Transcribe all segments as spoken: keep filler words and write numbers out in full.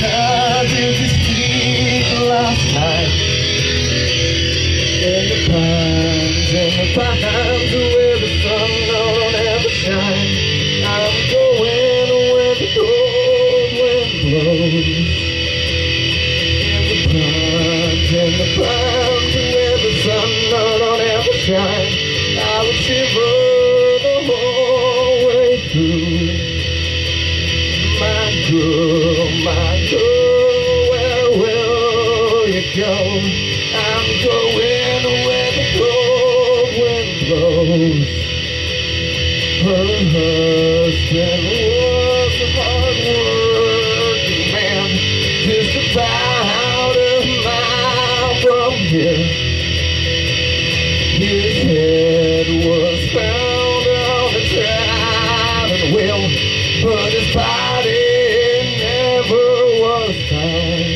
where did you sleep last night? In the pines, in the pines, where the sun don't ever shine. I'm going where the cold wind blows. In the pines, in the pines, where the sun don't ever shine. I would shiver the whole way through. My girl, my girl, where will you go? I'm going where the cold wind blows. Her husband was a hard-working man, just about a mile from here. His head was found on a driving wheel, but his body never was found.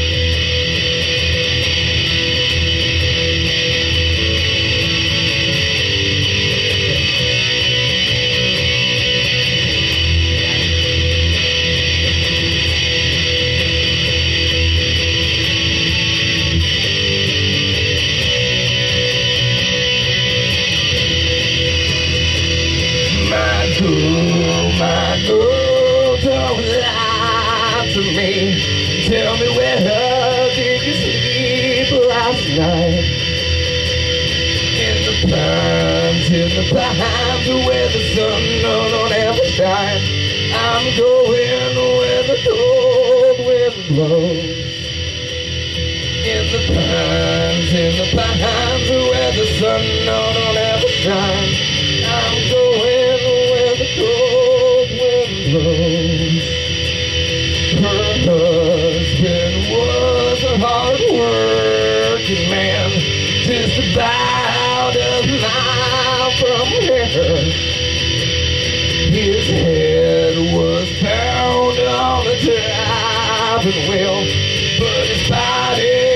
My girl, my girl, don't lie to me. Tell me where did you sleep last night? In the pines, in the pines, where the sun don't ever shine. I'm going where the cold wind blows. In the pines, in the pines, where the sun don't ever shine. I'm going where the cold wind blows. Her husband was a hard-working man, just about a mile from here. His head was pounded on a driving wheel, but his body